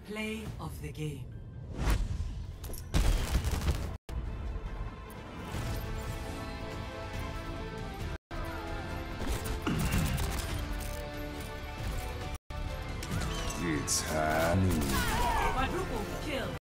Play of the game. It's honey. Quadruple kill.